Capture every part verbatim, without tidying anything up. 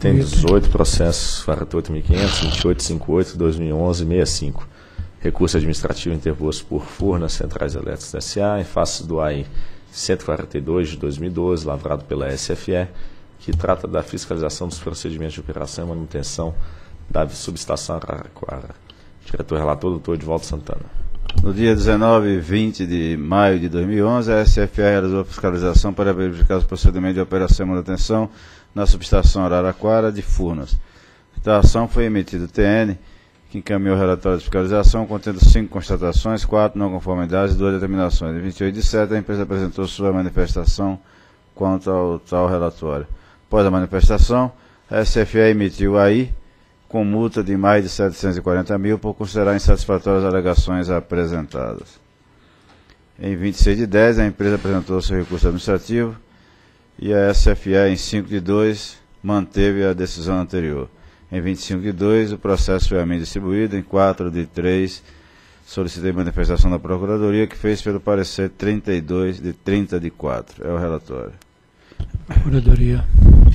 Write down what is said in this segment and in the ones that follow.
Tem dezoito processos quarenta e oito mil e quinhentos, vinte e oito cinquenta e oito, dois mil e onze, sessenta e cinco. Recurso administrativo interposto por Furnas Centrais Elétricas S A em face do A I cento e quarenta e dois de dois mil e doze, lavrado pela S F E, que trata da fiscalização dos procedimentos de operação e manutenção da subestação Araraquara. Diretor relator, doutor Edivaldo Santana. No dia dezenove e vinte de maio de dois mil e onze, a S F E realizou a fiscalização para verificar os procedimentos de operação e manutenção na subestação Araraquara de Furnas. Da ação foi emitido o T N, que encaminhou o relatório de fiscalização, contendo cinco constatações, quatro não conformidades e duas determinações. Em vinte e oito de setembro, a empresa apresentou sua manifestação quanto ao tal relatório. Após a manifestação, a S F E emitiu a I com multa de mais de setecentos e quarenta mil por considerar insatisfatórias as alegações apresentadas. Em vinte e seis de dezembro, a empresa apresentou seu recurso administrativo e a S F E, em cinco de dois, manteve a decisão anterior. Em vinte e cinco de dois, o processo foi a mim distribuído. Em quatro de três, solicitei manifestação da Procuradoria, que fez pelo parecer trinta e dois de trinta de quatro. É o relatório. Procuradoria.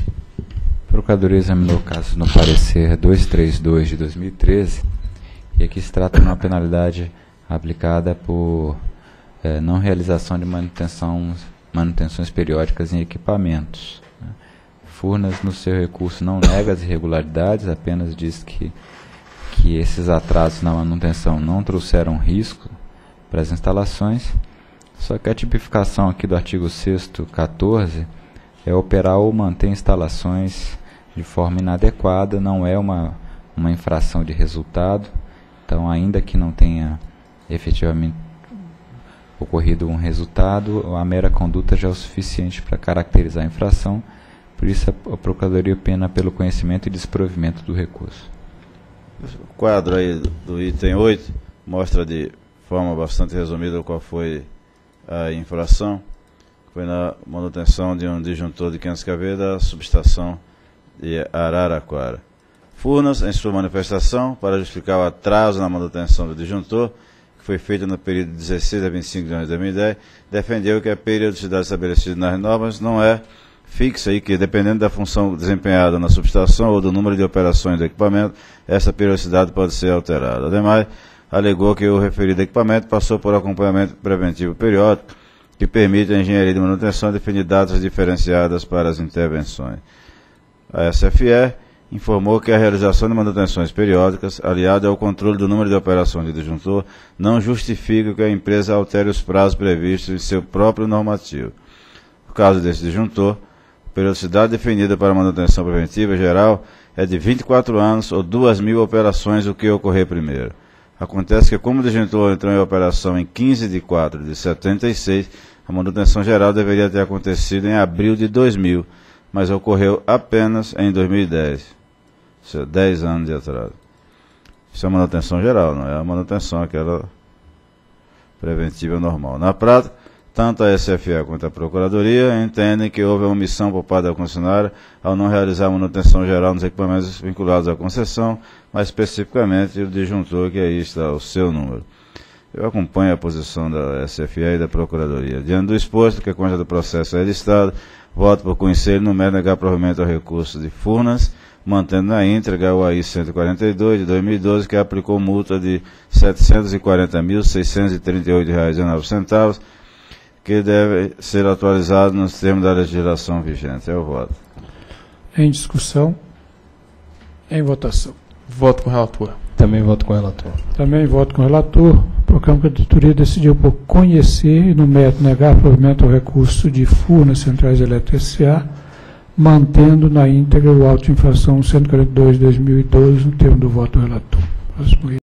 A Procuradoria examinou o caso no parecer duzentos e trinta e dois de dois mil e treze, e aqui se trata de uma penalidade aplicada por eh, não realização de manutenção, manutenções periódicas em equipamentos. Furnas, no seu recurso, não nega as irregularidades, apenas diz que, que esses atrasos na manutenção não trouxeram risco para as instalações, só que a tipificação aqui do artigo sexto, quatorze, é operar ou manter instalações de forma inadequada, não é uma, uma infração de resultado, então, ainda que não tenha efetivamente ocorrido um resultado, a mera conduta já é o suficiente para caracterizar a infração. Por isso, a Procuradoria pena pelo conhecimento e desprovimento do recurso. O quadro aí do item oito mostra de forma bastante resumida qual foi a infração. Foi na manutenção de um disjuntor de quinhentos quilovolts da subestação de Araraquara. Furnas, em sua manifestação, para justificar o atraso na manutenção do disjuntor, que foi feito no período de dezesseis a vinte e cinco de janeiro de dois mil e dez, defendeu que a periodicidade estabelecida nas normas não é fixa e que, dependendo da função desempenhada na subestação ou do número de operações do equipamento, essa periodicidade pode ser alterada. Ademais, alegou que o referido equipamento passou por acompanhamento preventivo periódico, que permite a engenharia de manutenção definir datas diferenciadas para as intervenções. A S F E informou que a realização de manutenções periódicas, aliada ao controle do número de operações de disjuntor, não justifica que a empresa altere os prazos previstos em seu próprio normativo. No caso desse disjuntor, a periodicidade definida para a manutenção preventiva geral é de vinte e quatro anos ou duas mil operações, o que ocorrer primeiro. Acontece que, como o disjuntor entrou em operação em quinze de quatro de setenta e seis, a manutenção geral deveria ter acontecido em abril de dois mil, mas ocorreu apenas em dois mil e dez. Ou seja, dez anos de atraso. Isso é manutenção geral, não é a manutenção aquela preventiva normal. Na prática, tanto a S F E quanto a Procuradoria entendem que houve uma omissão por parte da concessionária ao não realizar a manutenção geral nos equipamentos vinculados à concessão, mais especificamente o disjuntor, que aí está o seu número. Eu acompanho a posição da S F E e da Procuradoria. Diante do exposto, que consta do processo é listado, voto por conhecer e não negar provimento ao recurso de Furnas, mantendo na íntegra o A I cento e quarenta e dois de dois mil e doze, que aplicou multa de setecentos e quarenta mil, seiscentos e trinta e oito reais e dezenove centavos, que deve ser atualizado nos termos da legislação vigente. É o voto. Em discussão. Em votação. Voto com o relator. Também voto com o relator. Também voto com o relator. Proclamo que a diretoria decidiu por conhecer e, no mérito, negar provimento ao recurso de Furnas Centrais Elétricas S A, mantendo na íntegra o auto de infração cento e quarenta e dois de dois mil e doze, no termo do voto do relator. Próximo.